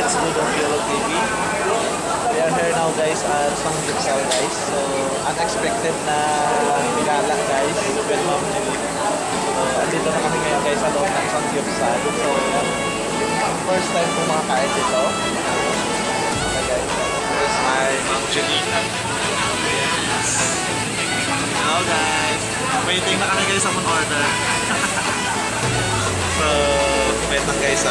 It's good on Yellow TV. We are here now guys at Samgyeop guys. So unexpected na gala guys with Ma'am Gelyn. So andito na kami ngayon guys sa loob ng Samgyeop. So first time po makakain dito. Okay guys. This is my Ma'am Gelyn. Yes. Hello guys. Waiting na kami guys sa order. So wait lang guys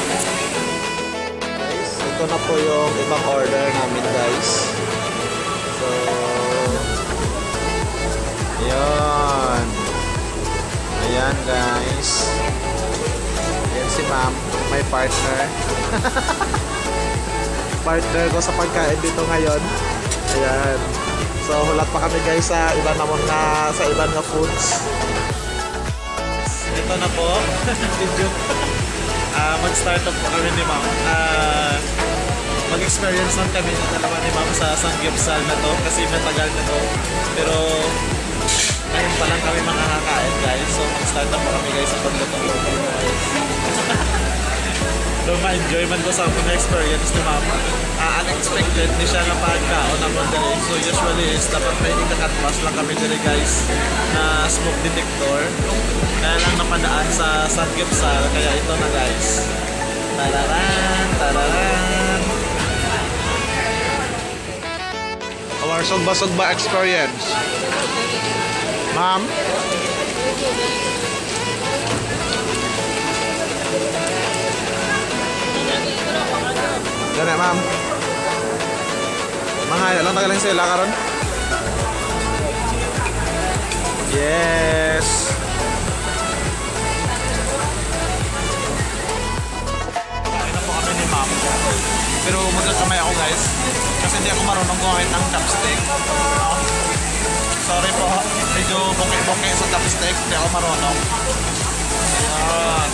Guys, ito na po yung ibang order namin guys. So ayan. Ayan guys. Ayan si ma'am, my partner. Partner ko sa pagkain dito ngayon. Ayan. So hulat pa kami guys sa iba naman nga foods. Ito na po. Mag-start up po kami ni ma'am. Mag-experience lang kami na dalawa ni ma'am sa Samgyeop na to kasi matagal na to. Pero ngayon pa lang kami makakakain guys. So mag-start up po kami guys sa pagluto. So ma-enjoy man ko sa mga experience ni ma'am. Unexpected ni siya na pagkaon na mo dali. So usually is dapat may ikakatwas lang kami dali guys na smoke detector. Kaya lang napadaan sa Samgyeop kaya ito na guys. Tararan, tararan. Our Sugba experience. Ma'am? Gana ma'am. Mga lang tagalang sila karon. Yes. Kain na po kami ni ma'am. Pero magkakamay ako guys. Kasi hindi ako marunong gumamit ng chopstick. Sorry po. Medyo bokeh-bokeh sa chopstick. Hindi ako marunong. Ayan.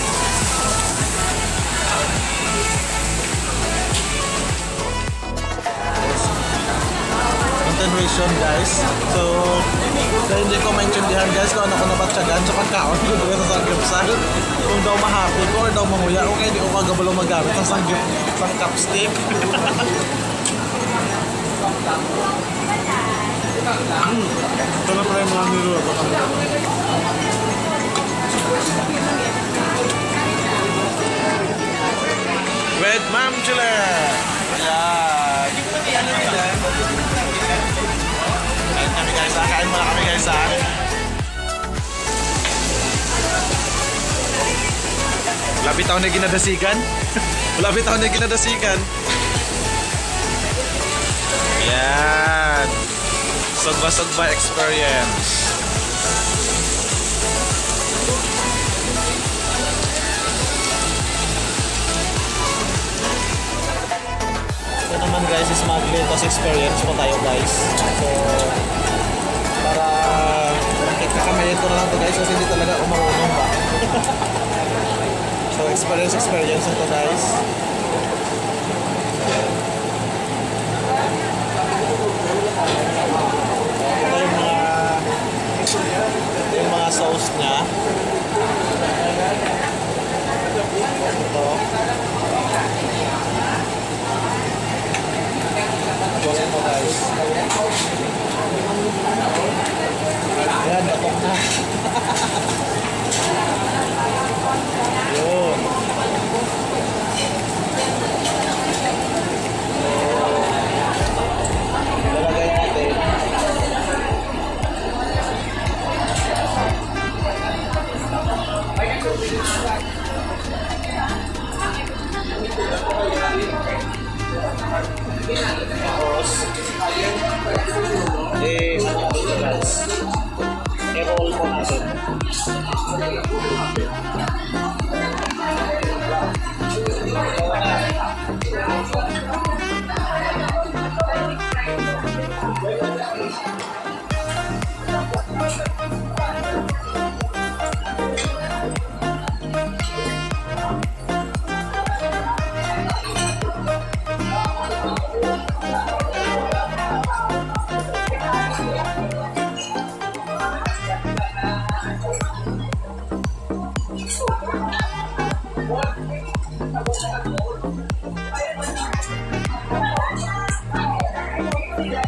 Continuation guys. So hindi ko maintindihan guys kung ano ko nabatsyagan sa pagkaon ko dito sa Samgyeop. Kung daw mahappy ko or daw mamuya o kaya hindi ko kagabalo magamit ng Samgyeop sa chopstick. Ito na pala yung mga niluto. With Ma'am Gelyn. Ayan. Kain kami guys kain muna kami guys Labi taon na ginadasigan. Labi taon na ginadasigan. Ayan. Sugba experience. Ito naman guys is Samgyeop Experience po tayo guys. So para kakamayin ko na lang ito guys kasi hindi talaga ako marunong ba. So experience ito guys. Ito yung mga sauce niya. Ito. Tapos ito guys. Ayan, batok na. Yun. Lalagay natin. Tapos guys, i-roll po natin.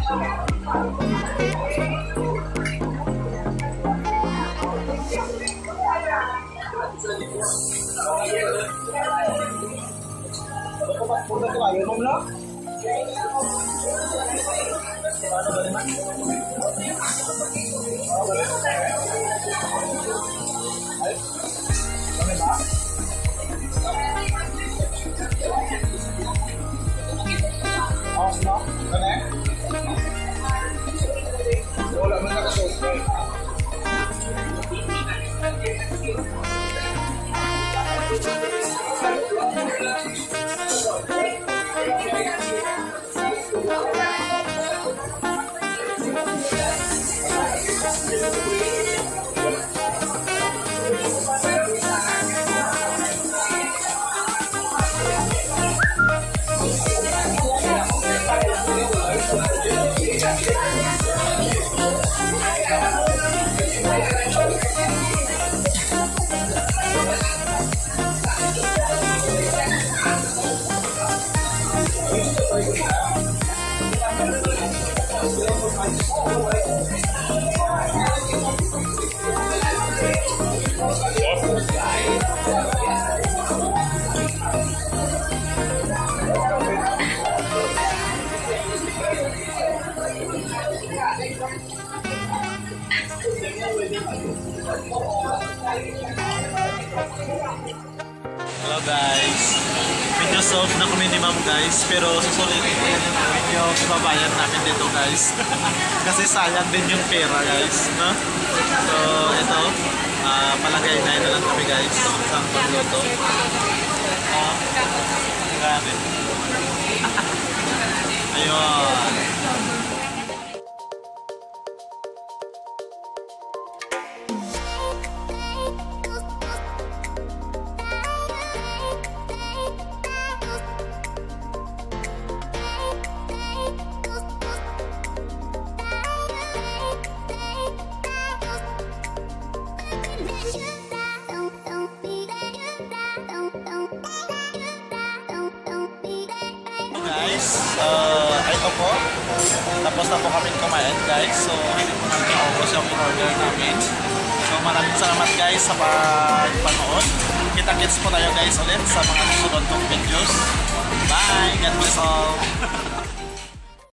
Hello guys, medyo soft na kami ni Ma'am guys, pero susulitin ko yan yung medyo babayan namin dito guys. Kasi sayang din yung pera guys, no? So ito, palagay na lang kami guys sa pagluto. Grabe. Ayun. Guys, ito po. Tapos na po kami kumain guys. So, hindi po namin naubos yung order namin. So, maraming salamat guys sa pagpanood. Kita-kits po tayo guys ulit sa mga susunod kong videos. Bye! God bless all!